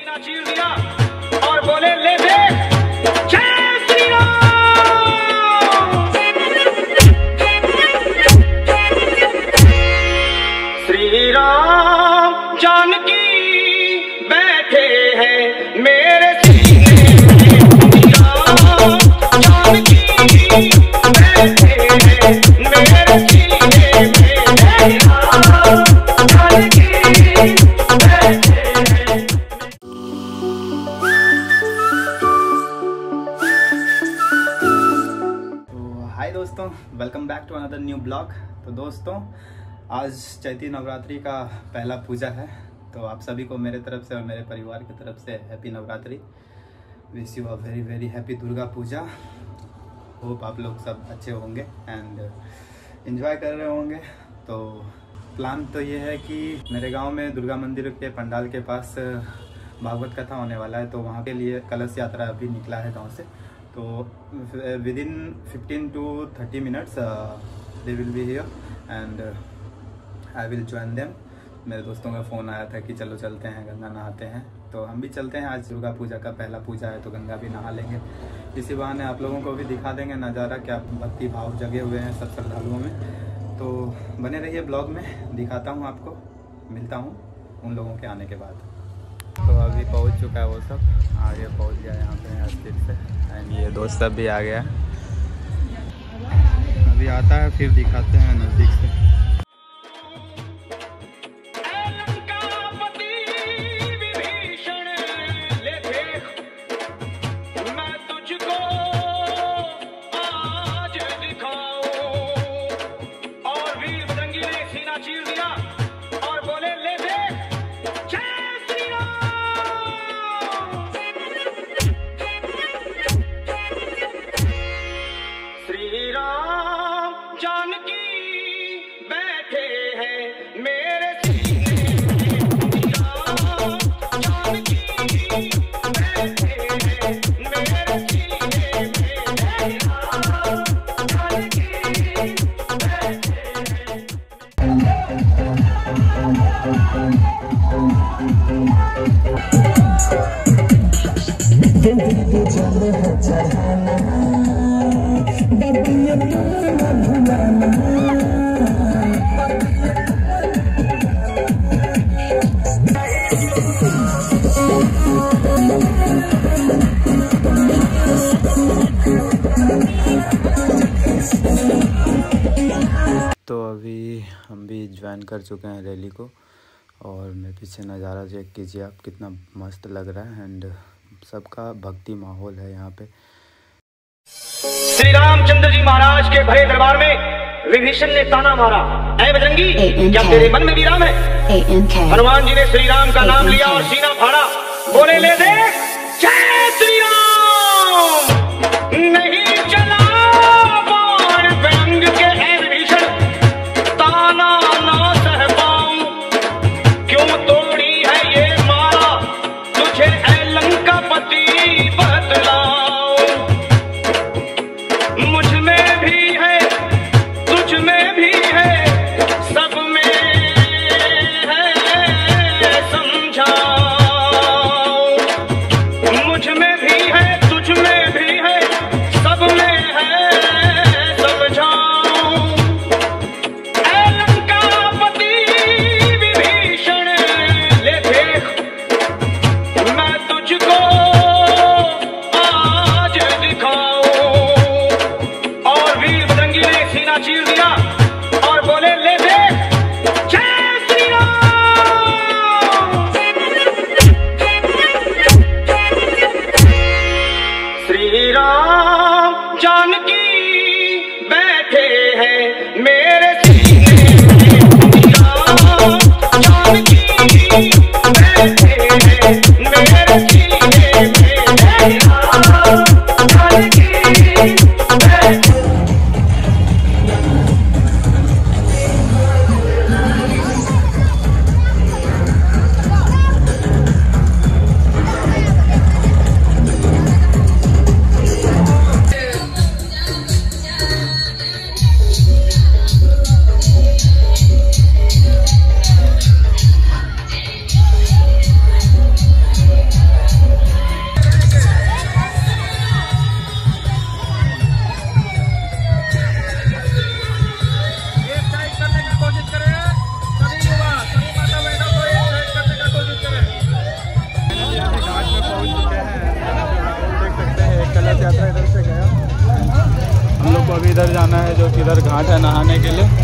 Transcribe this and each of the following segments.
सीना चीर दिया और बोले ले दे जय श्री राम। श्री राम जानकी बैठे हैं मेरे सीने में, राम जानकी बैठे हैं मेरे सीने में, राम जानकी बैठे हैं। हाय दोस्तों, welcome back to another new blog. तो दोस्तों, आज चैती नवरात्रि का पहला पूजा है, तो आप सभी को मेरे तरफ से और मेरे परिवार की तरफ से happy Navratri. Wish you a very very happy Durga Puja. Hope आप लोग सब अच्छे होंगे एंड एंजॉय कर रहे होंगे। तो प्लान तो ये है कि मेरे गांव में दुर्गा मंदिर के पंडाल के पास भागवत कथा होने वाला है, तो वहाँ के लिए कलश यात्रा अभी निकला है गांव से। तो with in 15 to 30 minutes they will be here and I will join them. मेरे दोस्तों का फ़ोन आया था कि चलो चलते हैं, गंगा नहाते हैं, तो हम भी चलते हैं। आज दुर्गा पूजा का पहला पूजा है तो गंगा भी नहा लेंगे। इसी बहाने आप लोगों को भी दिखा देंगे नज़ारा, क्या भक्ति भाव जगे हुए हैं सब श्रद्धालुओं में। तो बने रहिए ब्लॉग में, दिखाता हूँ आपको, मिलता हूँ उन लोगों के आने के बाद। तो अभी पहुँच चुका है वो सब, आगे पहुँच गया यहाँ पे अस्थिर से, एंड ये दोस्त सब भी आ गया। अभी आता है फिर दिखाते हैं नज़दीक से। श्री राम जानकी बैठे हैं मेरे सीने में, राम जानकी बैठे हैं मेरे सीने में, राम जानकी बैठे तो अभी हम भी ज्वाइन कर चुके हैं रैली को, और मेरे पीछे नज़ारा चेक कीजिए आप, कितना मस्त लग रहा है एंड सबका भक्ति माहौल है यहाँ पे। श्री रामचंद्र जी महाराज के भरे दरबार में विभीषण ने ताना मारा, ऐ बजरंगी क्या तेरे मन में भी राम है? हनुमान जी ने श्री राम का नाम लिया और सीना फाड़ा, बोले ले दे जय श्री राम। नहीं चला बाण व्यंग के ऐ विभीषण, ताना ना सह पाऊं, क्यों तोड़ी है ये माला, तुझे ऐ लंकापति बतलाऊं। मुझ में भी है, तुझ में भी है, सब में है समझाओ। मुझ में भी है, अभी इधर जाना है, जो कि इधर घाट है नहाने के लिए।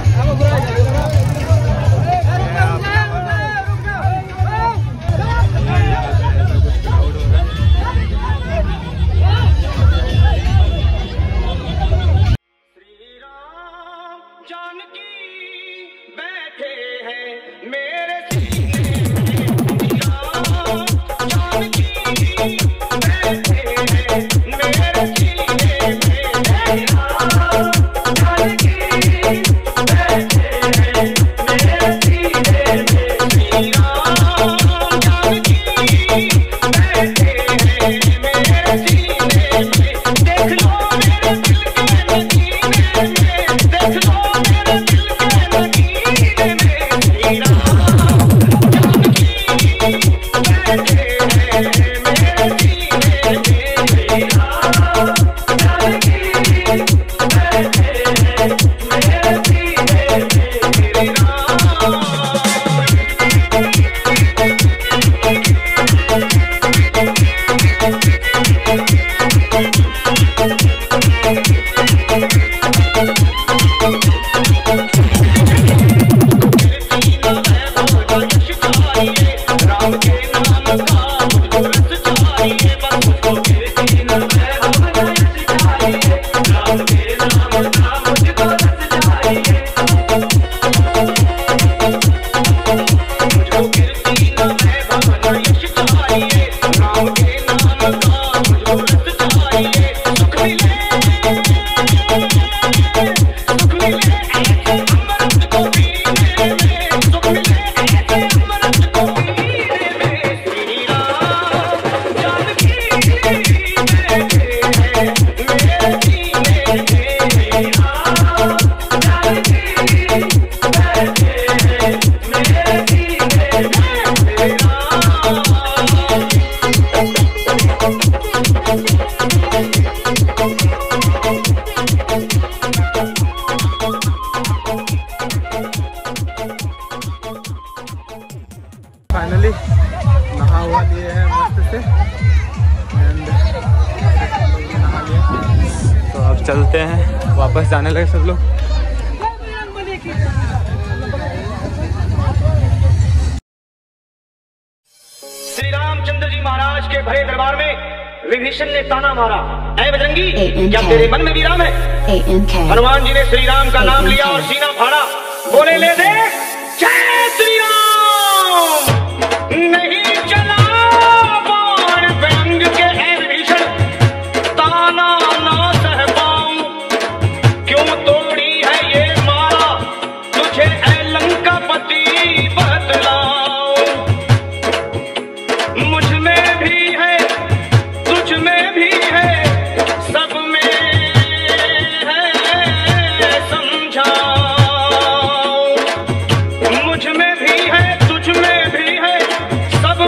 फाइनली नहा हुआ लिए हैं मस्त से एंड नहा लिए, तो अब चलते हैं, वापस जाने लगे सब लोग। श्री रामचंद्र जी महाराज के भरे दरबार में विभीषण ने ताना मारा, ऐ बजरंगी क्या तेरे मन में भी राम है? हनुमान जी ने श्री राम का नाम लिया और सीना फाड़ा, बोले ले दे जय श्री राम। नहीं चला बाण व्यंग के ऐ विभीषण, ताना ना सह पाऊं, क्यों तोड़ी है ये मारा, तुझे ऐ लंकापति बतलाऊं। मुझ में भी है तुझ में भी है, सब में है समझाओ। मुझ में भी है तुझ में भी है, सब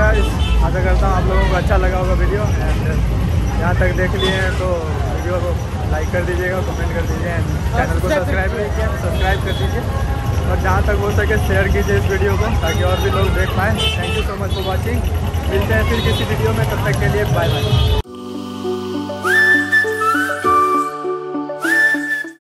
गाइस, आशा करता हूँ आप लोगों को अच्छा लगा होगा वीडियो। एंड यहाँ तक देख लिए हैं तो वीडियो को लाइक कर दीजिएगा, कमेंट कर दीजिए, एंड चैनल को सब्सक्राइब कर दीजिए, और जहाँ तक हो सके शेयर कीजिए इस वीडियो को ताकि और भी लोग देख पाएँ। Thank you so much for watching. मिलते हैं फिर किसी वीडियो में, तब तक के लिए बाय बाय।